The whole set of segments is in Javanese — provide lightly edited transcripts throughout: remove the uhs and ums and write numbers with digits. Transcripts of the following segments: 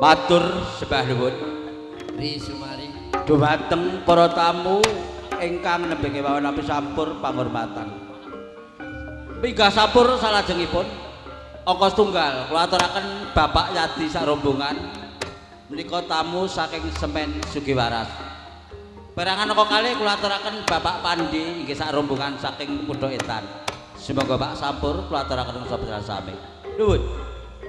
Matur sembah nuwun. Ri Sumari. Dhumateng para tamu ingkang nembe kemawon api sampur panghormatan. Pinggah sampur salajengipun angka setunggal kula aturaken Bapak Yadi sak rombongan menika tamu saking Semen Sugiwaras. Perangan angka kalih kula aturaken Bapak Pandi inggih sak rombongan saking Pondok Etan. Semoga Pak sampur kula aturaken sapa sami. Nuwun.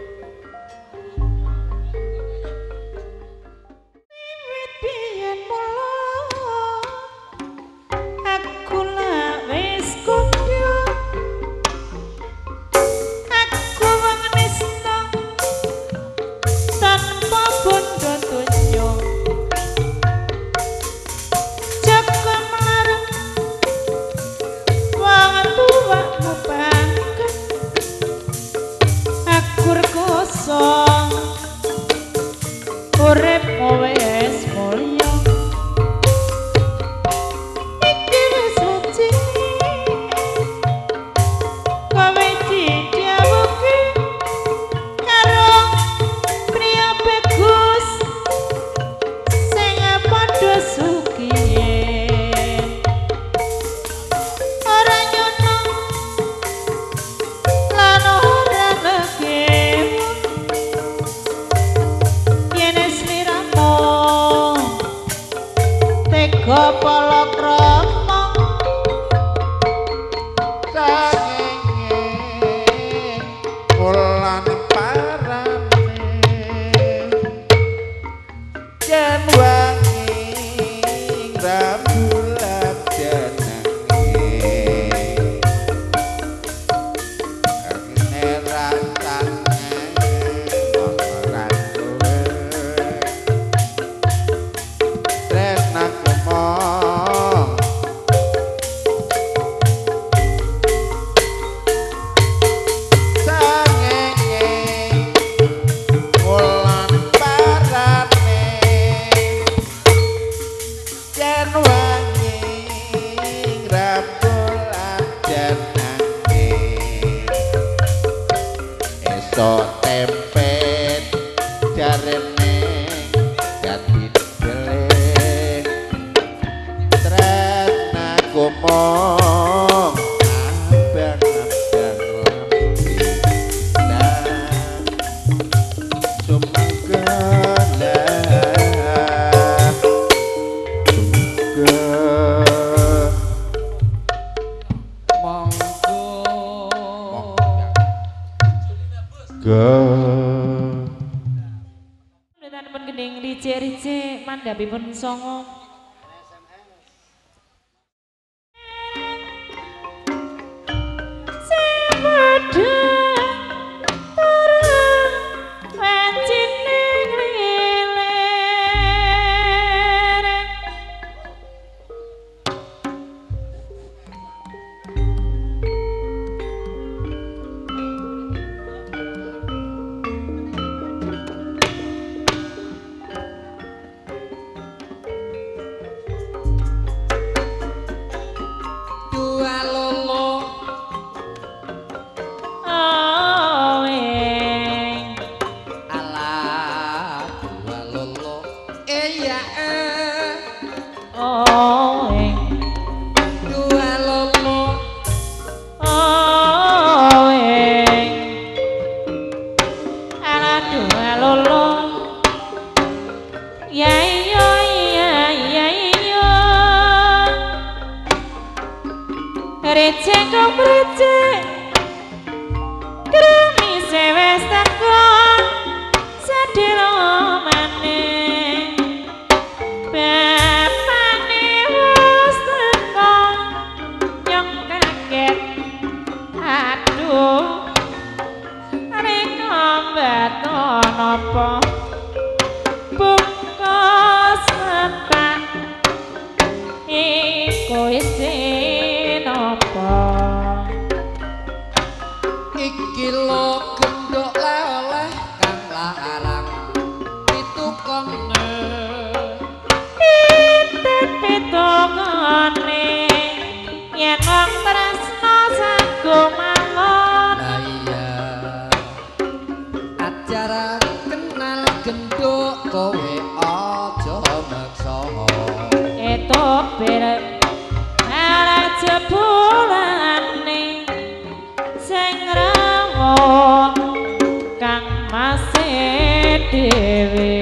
Mandhapipun songo acara kenal gendong kowe aja maksa Eto berek ala jebulane sing rawuh kang masih dhewe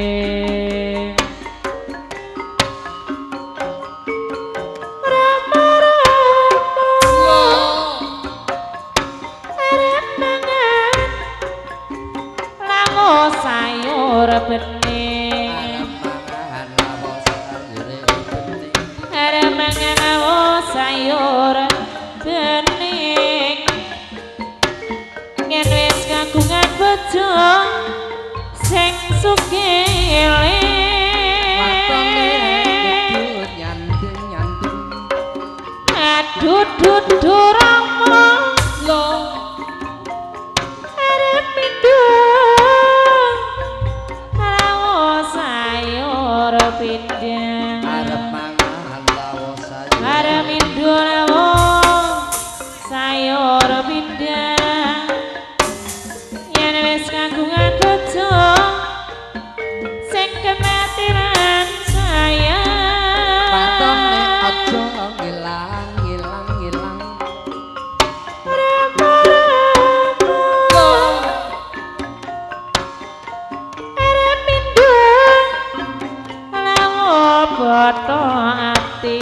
sayur bening arep mangan lawo sayur bening yen wis kagungan bojo sing sugih aduh dudu rama lo arep pindhah lawo sayur pindhah arep mangan lawo sayur arep pindhah lawo sayur pindhah yen wis kagungan bojo sing kematiran sayang patone aja ngilang-ilang boto ati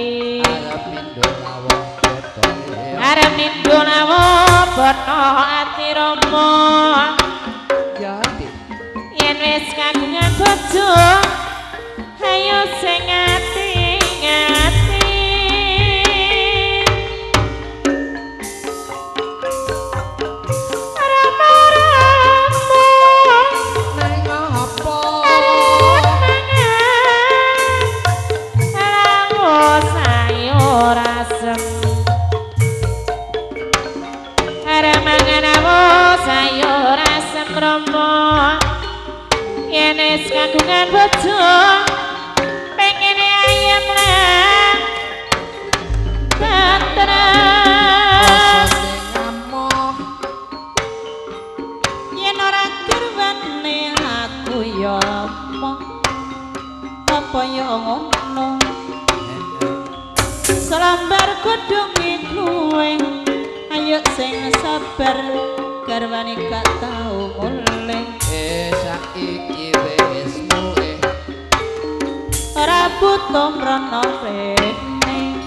arep nindo lawo boto ati Rama yen wis kagungan bojo ayo sing ati-ati sayur asem Rama yen wis kagungan bojo pengen ayam lan tentrem yen ora kirwane aku ya moh apa ya ngono selambar godhonge kowe ayo sing sabar garwane gak tau mulih saiki wis mulih ora butuh mrana rene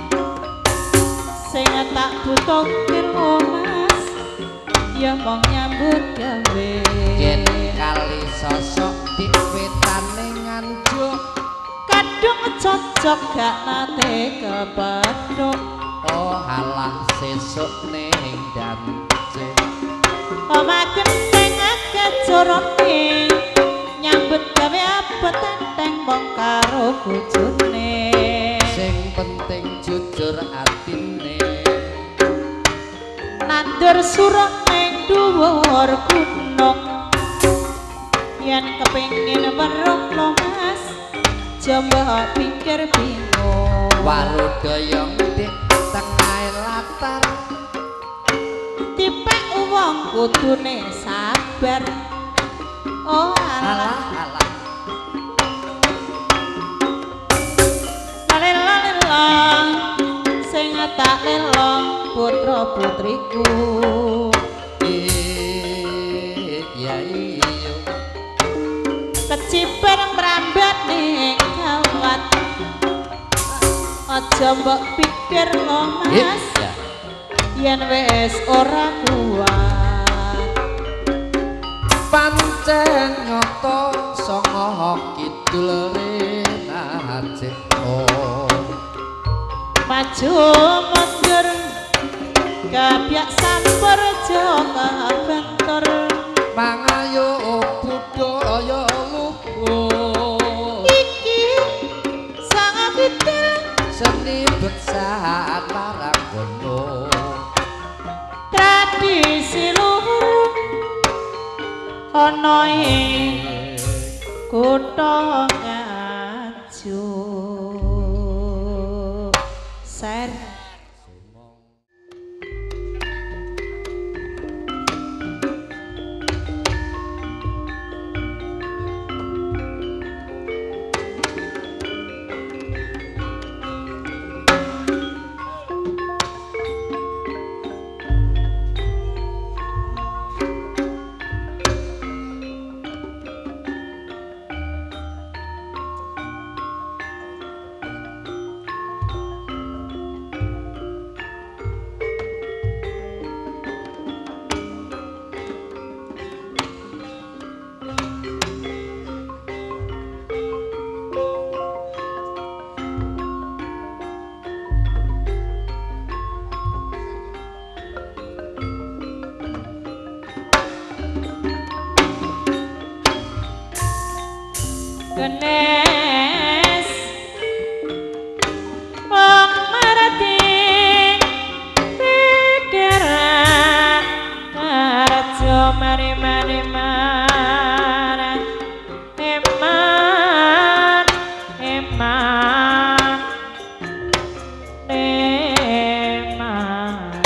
sing tak butuh kirmu Mas ya mong nyambut gawe yen kali sosok diwetane nganjuk kadung cocok gak nate kepethuk oh halah sesuk ning dance omah genteng kecorone nyambut gawe apa tenteng mong karo bojone sing penting jujur atine nandur surah ning dhuwur gunung yen kepengin weruh lo Mas coba pikir bingung warudoyong di tengah latar tipek wong kudune sabar oh alah alah lalelong sing tak lelong putra putriku iya iya keciper mrambat ning kawat aja mbok pikir lo Mas yen wis ora kuat pancen nyata sanga kidul renacik maju mundur kabyak sampur joka bentor mangayo budaya luhur iki sang pitil seni beksan maranggono tradisi luhur ana ing kutha Nganjuk ser Benes wong marati pikiran arjo mari-mari marah eman eman eman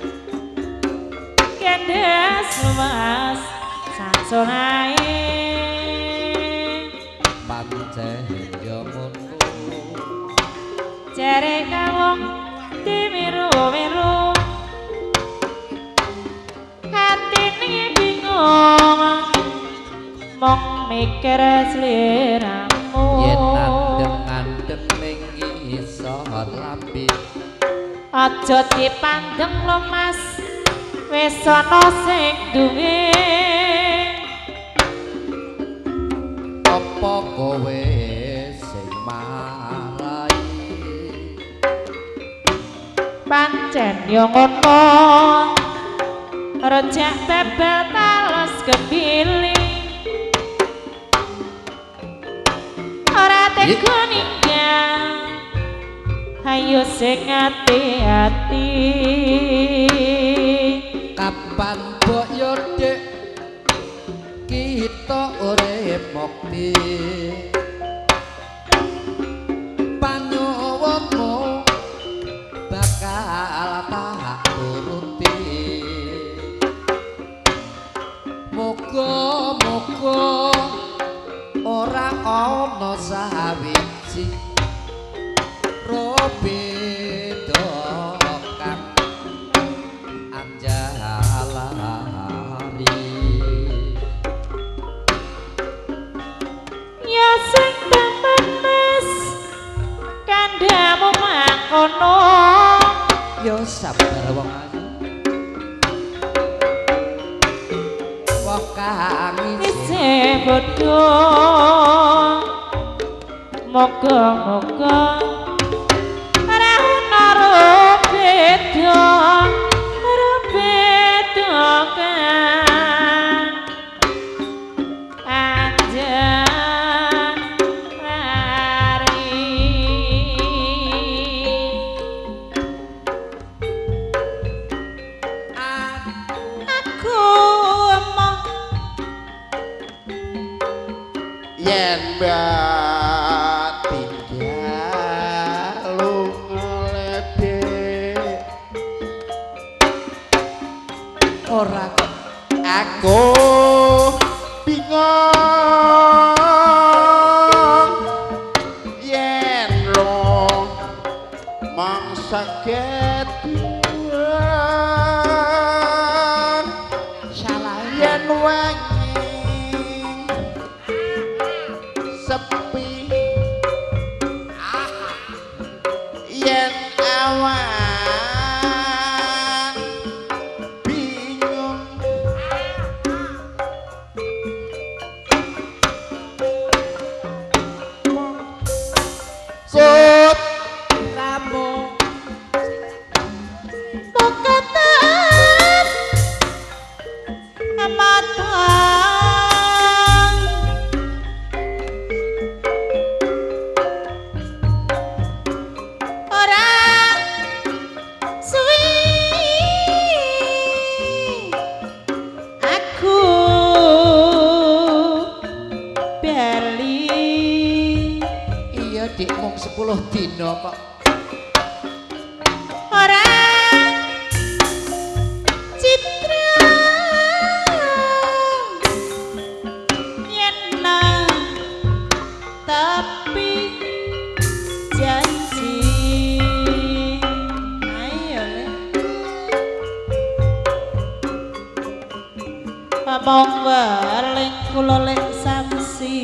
kendes luas sansonae pancen yo ngono jare kawong dimiru-miru hatine bingung mong mikir sliramu yen andeng-andeng ning isor lambi aja dipandeng lho Mas wis ana sing duwe apa kowe sing marai pancen yo ngono rejak tebel talas kepilih ora tega ninggal ayo sing ati-ati kapan mbok yo Dik kita urip mukti panyuwunmu bakal tak turuti muga-muga ora ana sawiji robeda kang anjalari ya sing temenes kandhamu mangkono yo sabar wong ayu wong kang isih bodho moga-moga ora ana beda kan anjen lari aku emoh yen mbak tinggal ngledek ora aku bingung yen lo mangsa ketuan salah yen wengi sepi yen awan bingung sut ramu bokatan amatang orang suwi aku bali iya Dik mung 10 dina kok orang citra yen tapi janji ayo le Pamong weling kula lek samsi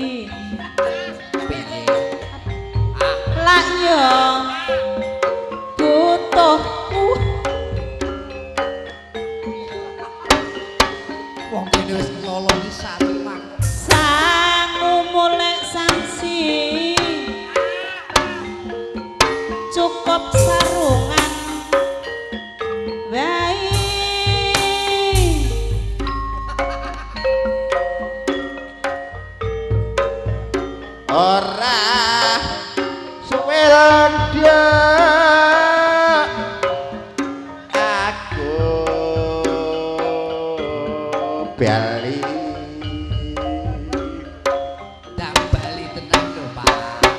piye lak yo butuhku wong kene wis ngeloloni sarung sangu mulek samsi cukup sarungan wae bali Bali tenang lho Pak.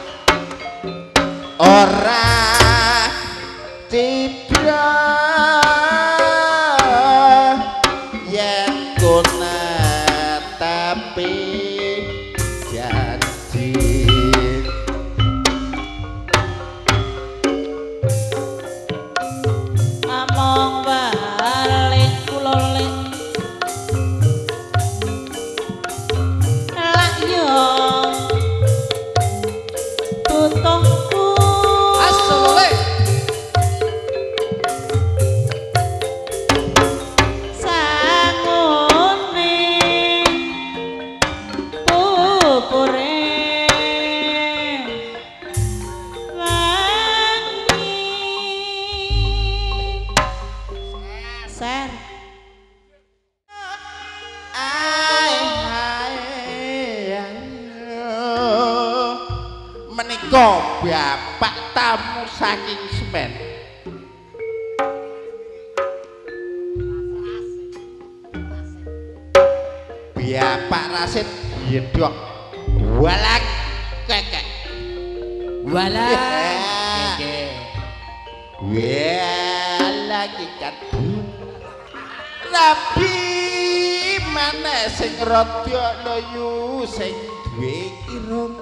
ora citra yen kuna tapi janji among balik kula ling lak yo tutuhku Asole. sangune pupure wangi ser menika bapak tamu saking Semen Bapak Rasid yedok walak kekek Wala. walak ikat rabi mana sing rada loyu sing duwe irung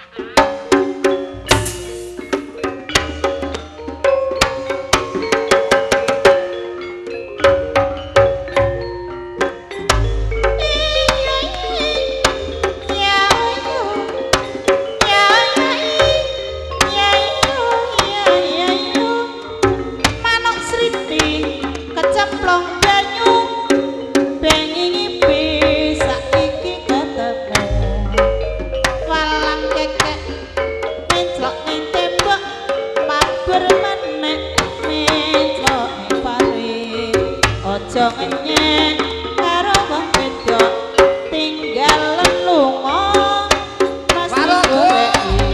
manuk sriti kecemplung banyu bengi ngipi saiki ketemu walang kekek menclok ning tembok mabur menek menclok ning pari aja ngenyek karo wong wedok tinggal lunga mesti goleki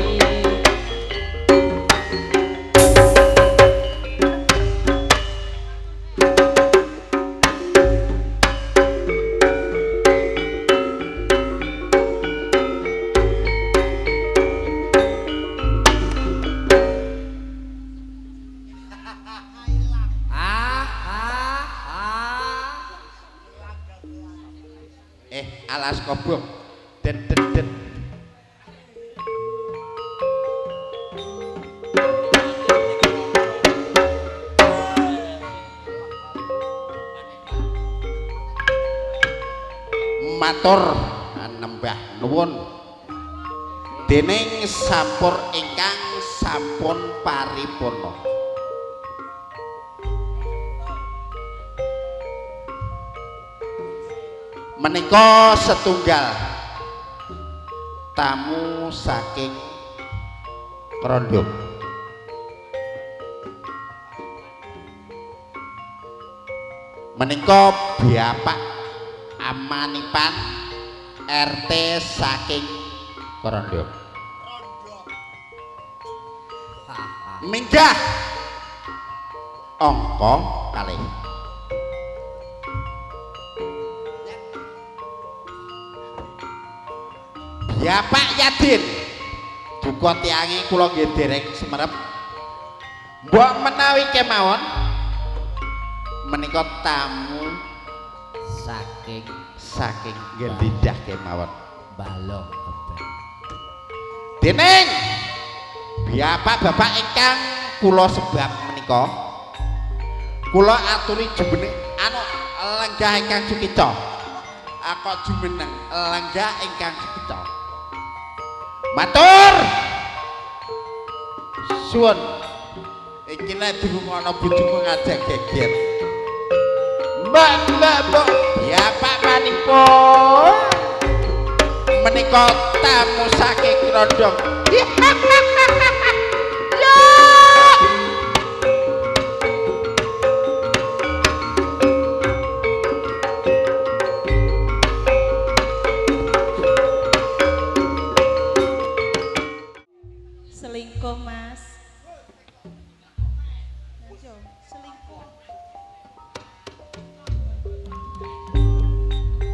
alas kobong den den den matur nembah nuwun dening sampur ingkang sampun paripurna menika setunggal tamu saking Krondong menika Bapak Amanipan RT saking Krondong minggah angka kalih Bapak Yadin duka tiangi kula nggih dereng semerep mbok menawi kemawon menika tamu saking gendidah kemawon balong dening bapak ingkang kula sebab menika kula aturi jumeneng anu lenggah ingkang Sukica kok jumeneng lenggah ingkang Sukica matur suwun iki nek dirungono bojoku ngajak geger mbak bapak manipun menika tamu saking Krondong selingkuh mas selingkuh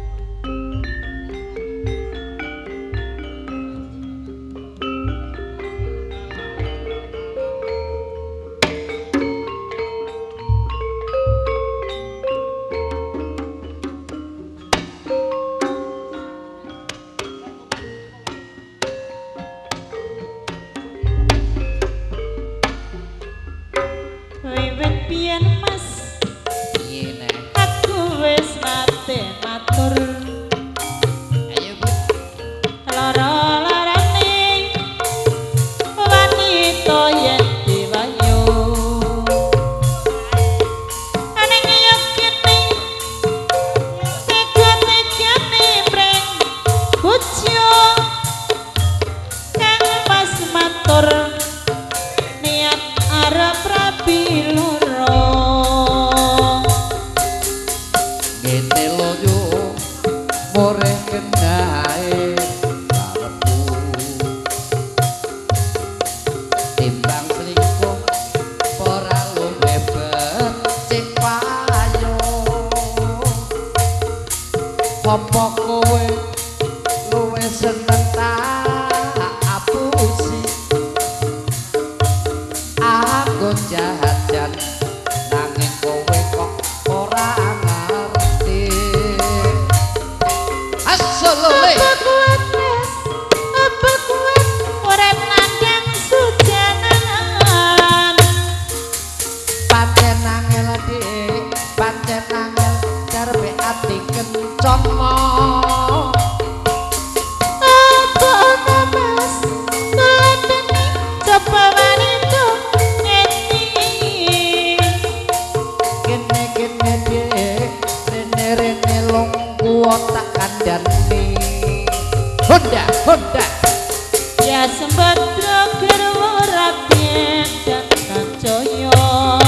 yen Mas Piye nek? aku wis nate matur Ayo Bu. lara-larane wanita yen diwayu aning yo kene tega-tegane preng bojo kang Mas matur niat arep rabi loro Ngene lho yo more kenae karepku timbang selingkuh ora luwih becik payo apa kowe luwih seneng tak apusi aku jajan nanging kowe kok ora ngerti asolole apa kuat urip nandang sujanan pancen angel dik pancen angel karepe ati kencana apa mas tuladeni coba wanita ngeti kene-kene dik rene-rene longku tak kandhani Honda Honda ya sembadra garwa raden dan kancaya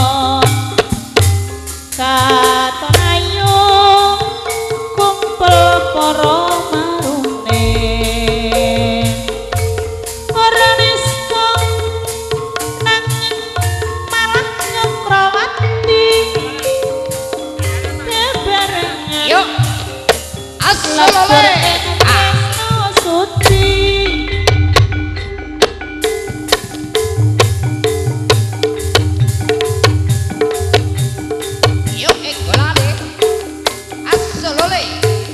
katon ayu kumpul para marune ora nista nanging malah nyokrawati bebarengan yuk asolole suci yuk golane asolole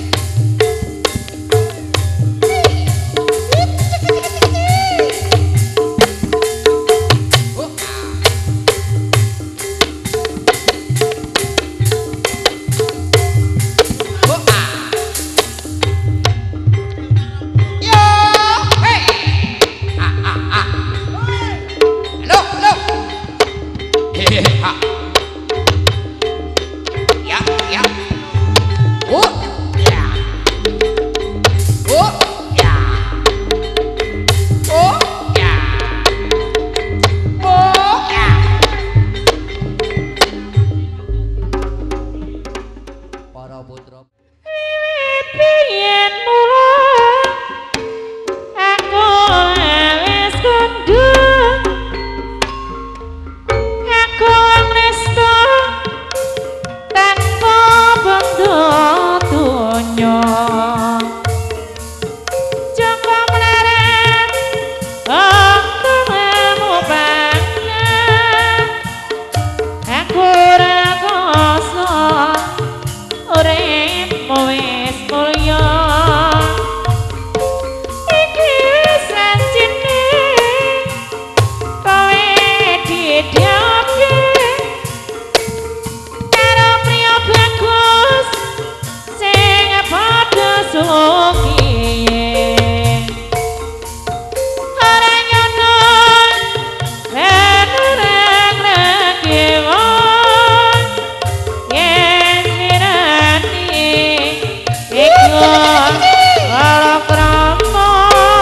para putra Biyen mula aku wis kondhang aku ngresto tanpa bangga donya Joko melarat aku mau banget aku ora kosong uripmu wis mulya iki sanjene kowe didhawuke karo priya bagus sing padha sugih ora nyono lan lagi wong yen mirani iku ora krama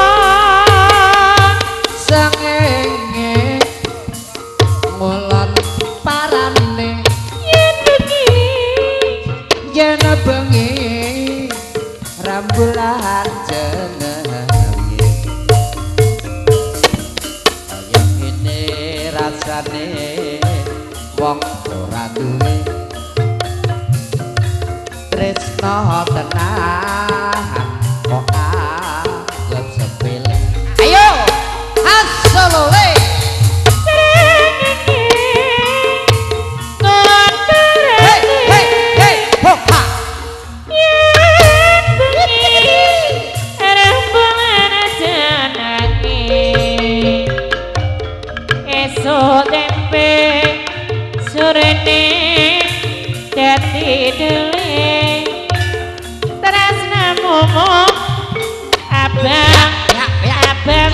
sengenge ngulon parane yen begini yen bengi rambulan jenenge kaya ngene rasane wong ora duwe tresno tenan kok anggap sepele ayo asolole hey hey hey hoha tempe surene dadi deling tresnamu abang abang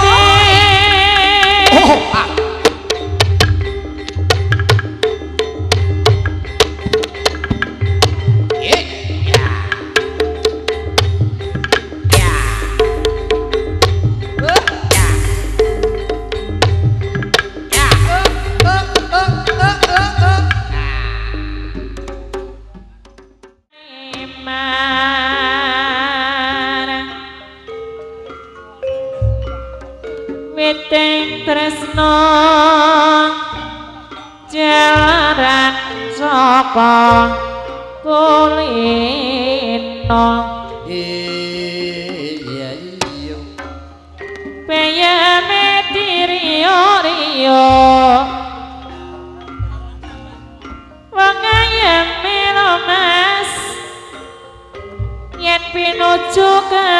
Witing tresno jaran saka kulino iya iya peyeme diriyo-riyo wong ayeme mas yen pinuju ke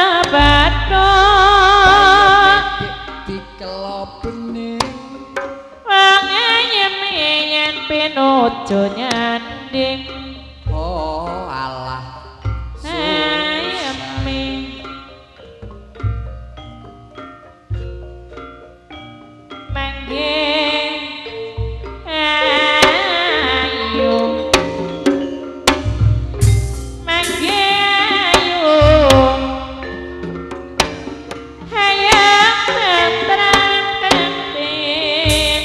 Bathuk dikelopene wong ayeme yen pinuju nyanding oh alah ayeme mangke ayo mangke ayo hayang berangkat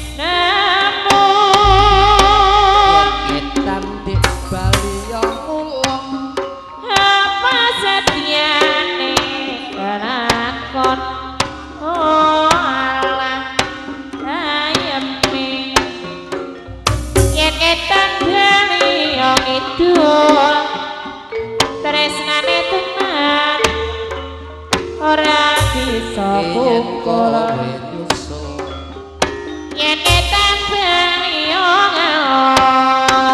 namun etan dik bali yang ulang apa setiane kelakon oh alah ayeme yen etan beliau ngidul tresnane tenan ora bisa pukul yen etan beliau ngalor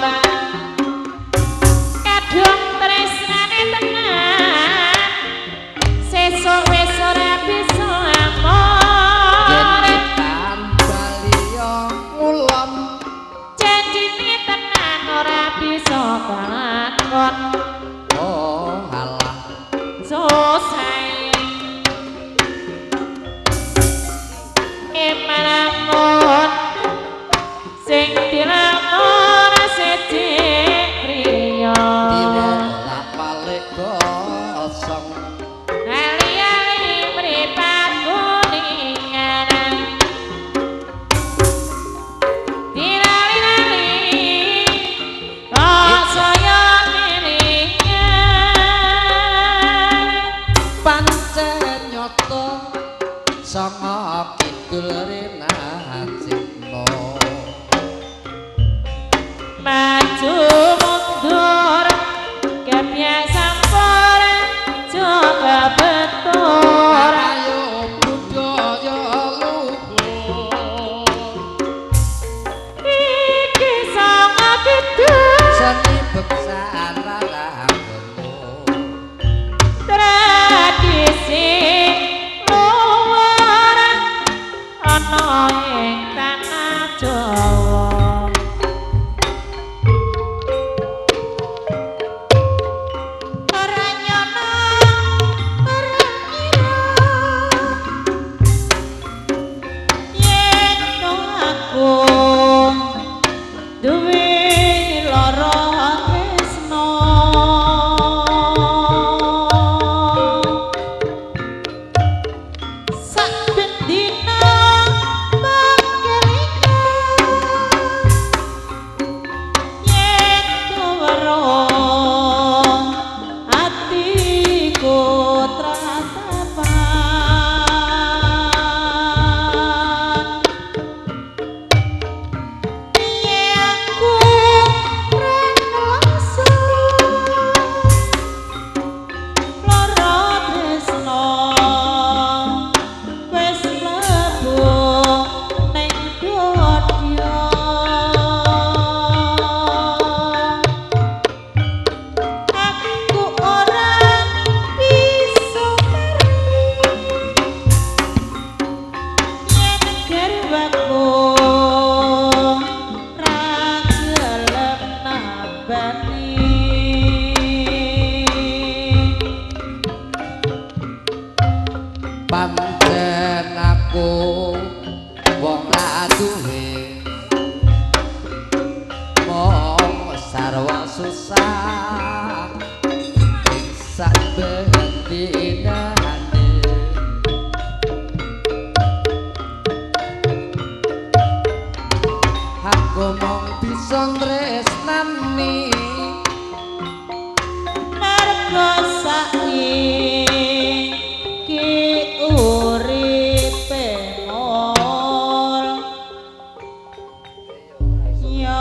kadung tresnane tenan sesuk wis ora bisa amor etan bali yang ulang janjine tenan ora bisa kelakon oh alah susah emanamun sing dilamur sejik priya dibolak balik kosong ali-ali mripat kuningan dilali-lali kok saya kelingan pancen nyoto sanga kidul renacikno maju mundur kebiasaan pora coba betul ayo budaya luhur iki sama kidul seni beksana rambut tradisi luar ana ing tanah Jawa ora nyono ora kira yen aku duwe lara tresno susah sak bendinane aku mong bisa tresnani mergo saiki uripe mol ya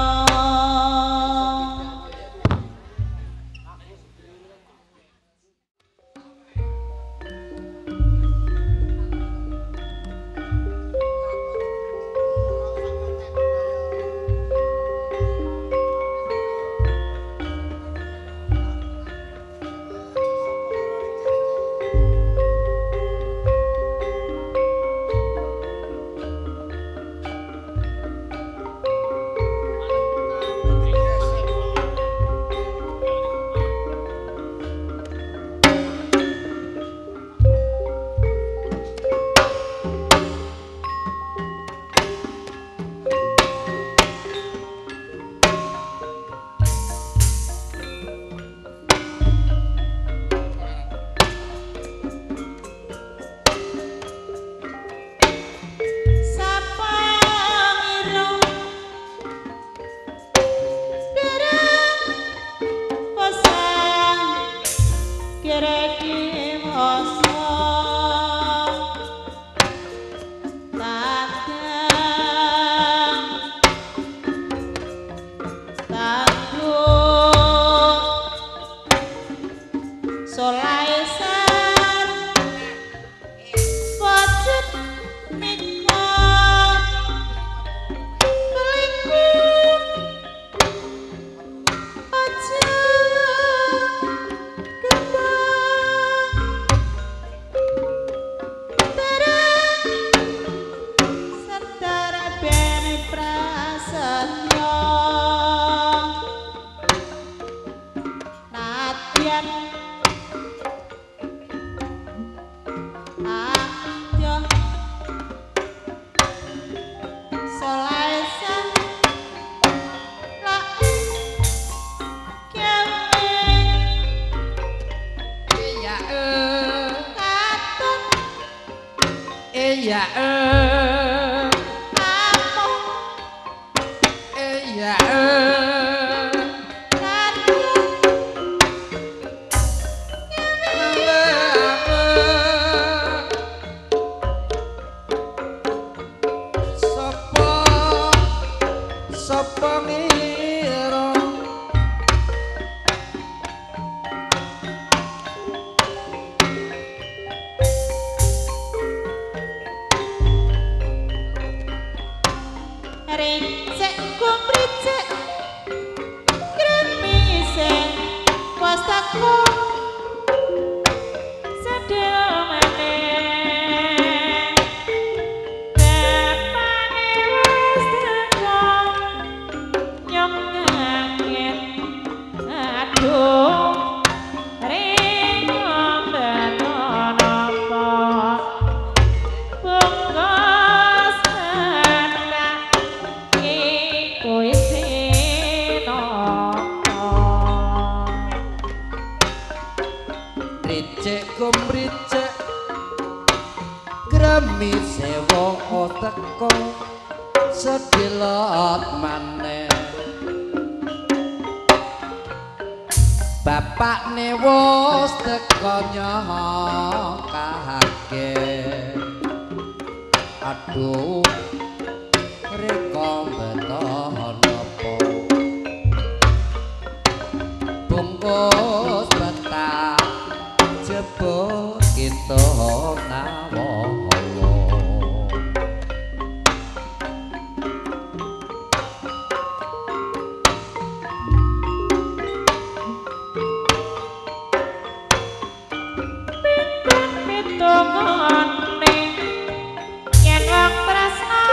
tongone yen wong tresno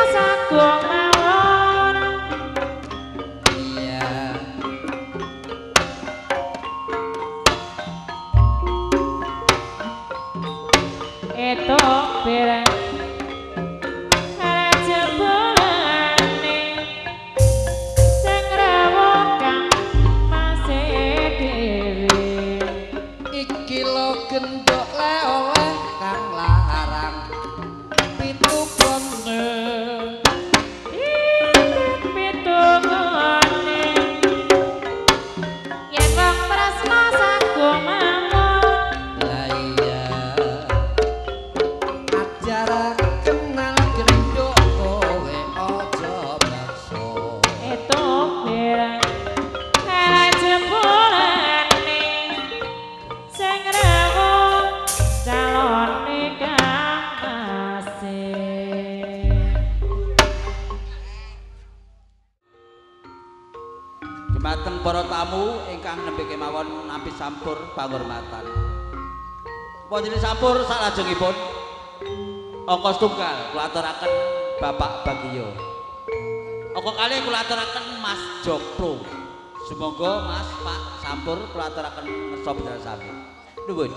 Dumateng para tamu ingkang nembe kemawon nampi sampur panghormatan. Wonten sampur salajengipun angka setunggal kula aturaken Bapak Bagio. Angka kalih kula aturaken Mas Jokro. Sumangga Mas Pak sampur kula aturaken ngersa bedal sami. Nuwun.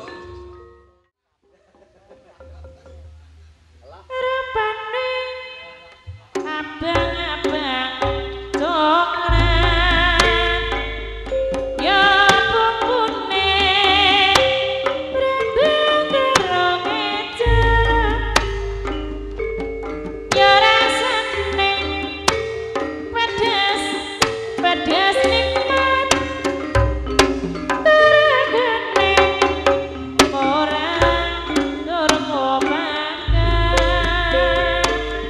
Rupane abang-abang coklat ya bumbune brembeng karo ngecer ya rasane pedes pedes nikmat tergene ora durmo makan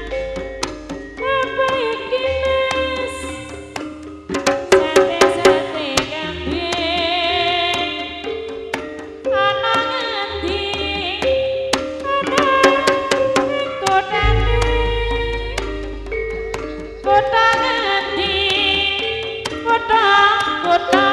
apa iki Mas sate-sate kambing ana ngendi ana ing kotane kota ngendi kota kota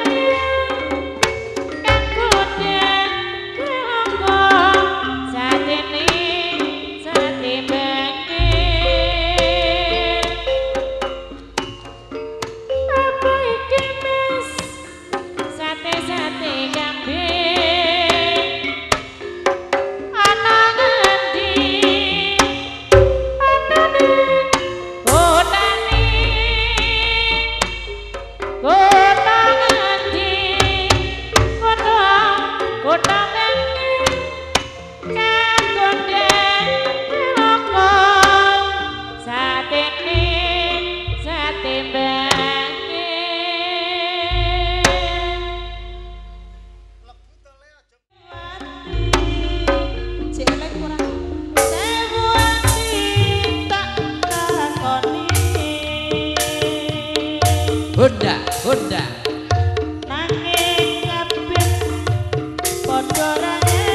Honda, Honda. nanging kabeh padha ra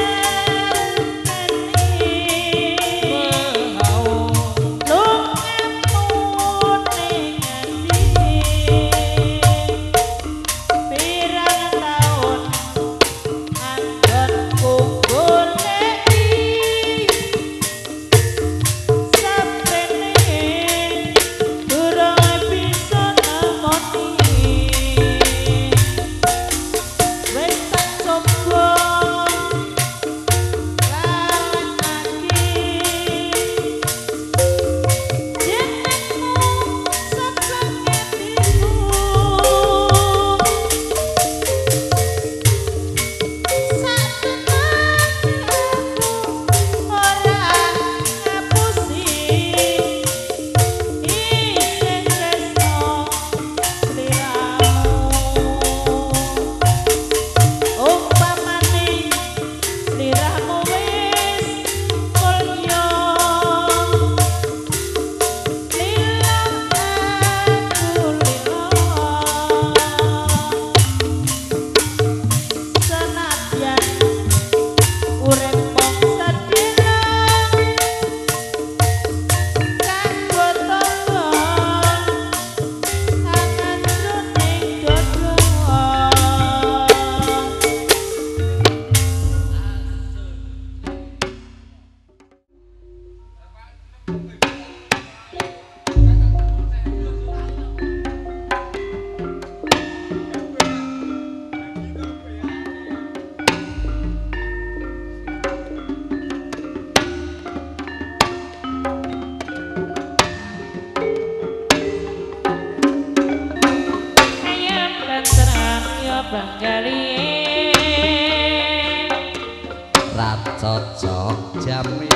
Cocok jami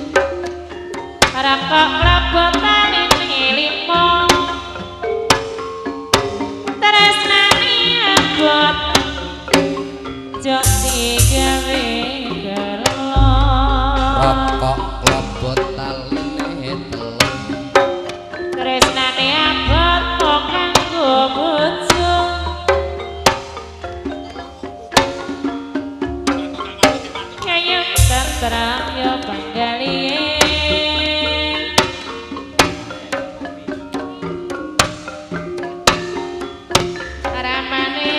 Rakok lebutan ini limo Tresnani abot Jok digawe gelo rokok lebot taline telon Tresnani abot kok kanggo bojo Kayem tentrem yo panggalie ramane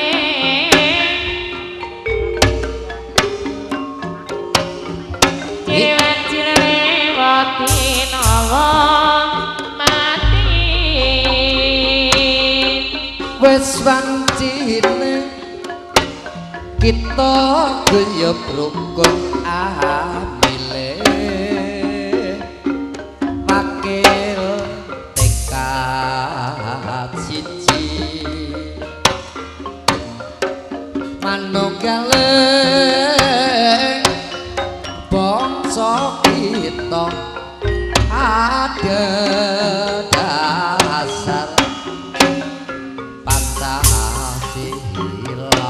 Dewan Cilewati nawa mati wis wancine kita guyub rukun amile wakil tekad siji manunggaling bangsa kita ada dasar Pancasila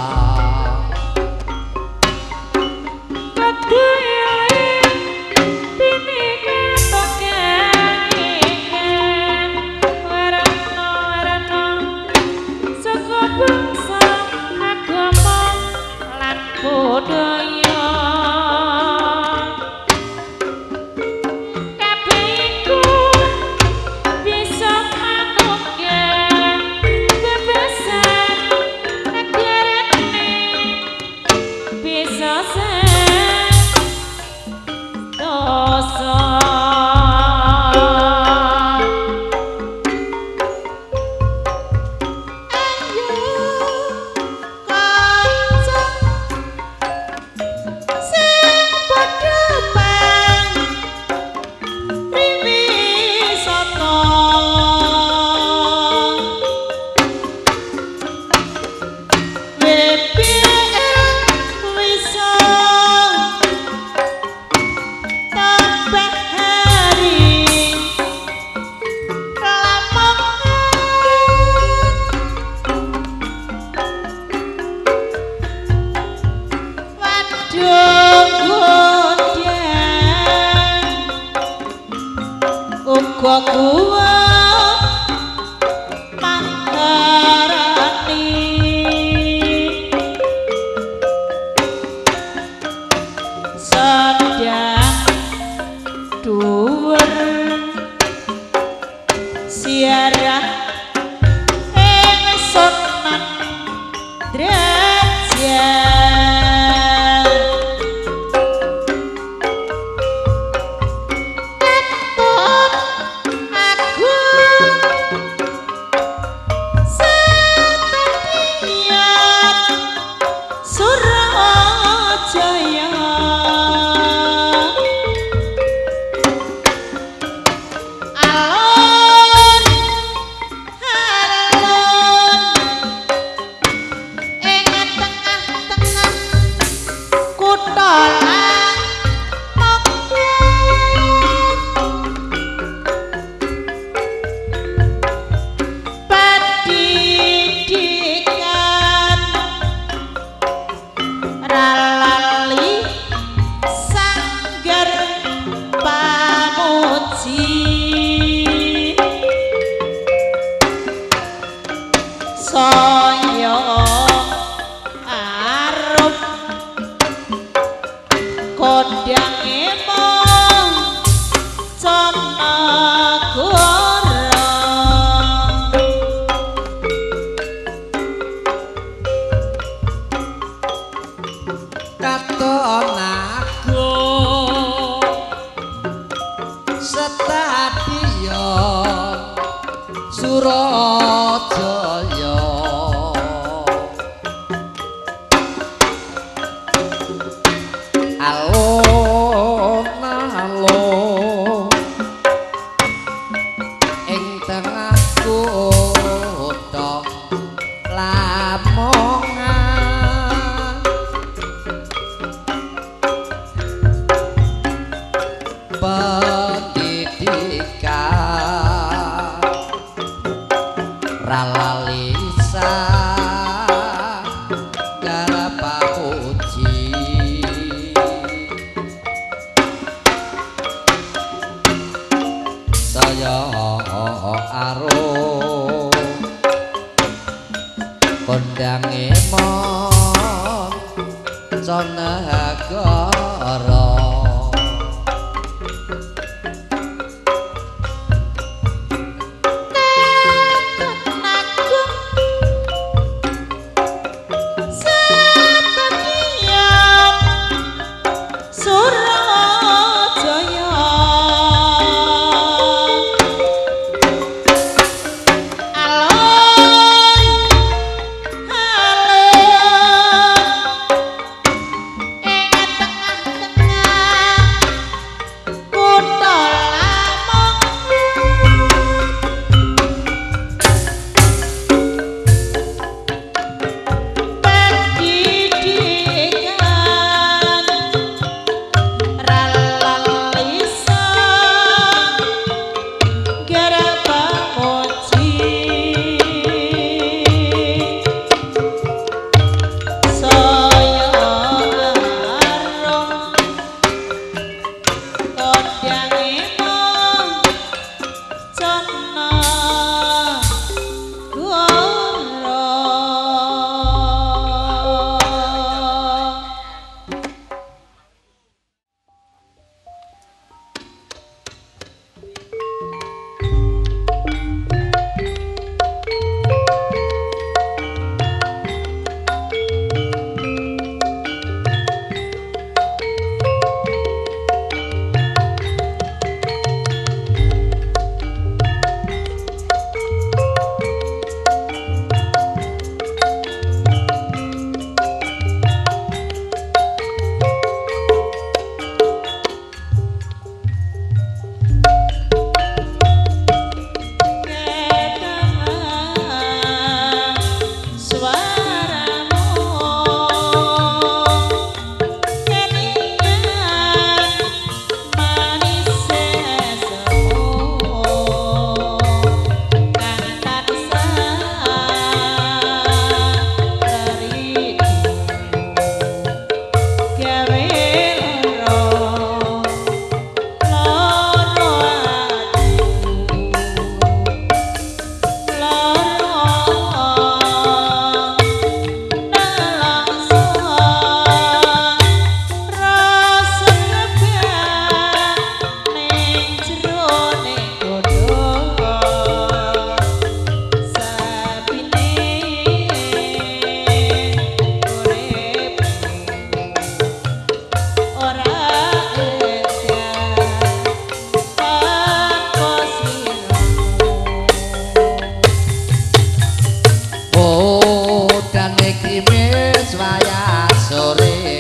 gerimis wayah sore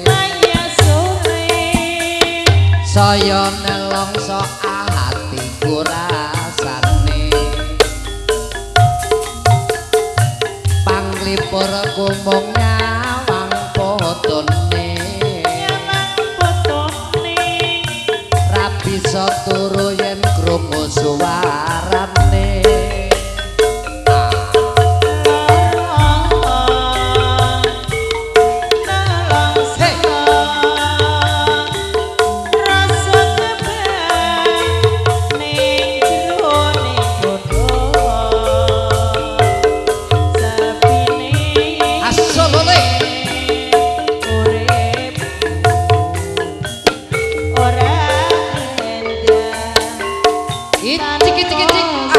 saya nelongso atiku rasane panglipur kumung nyawang potone rabi turu yen krungu suarane cik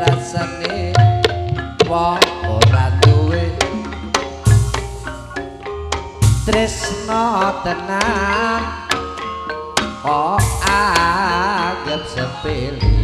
rasane wong ora duwe tresno tenan kok anggap sepele